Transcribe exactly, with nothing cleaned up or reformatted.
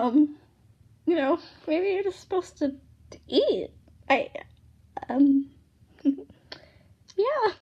um, you know, maybe you're just supposed to, to eat. I, um, yeah.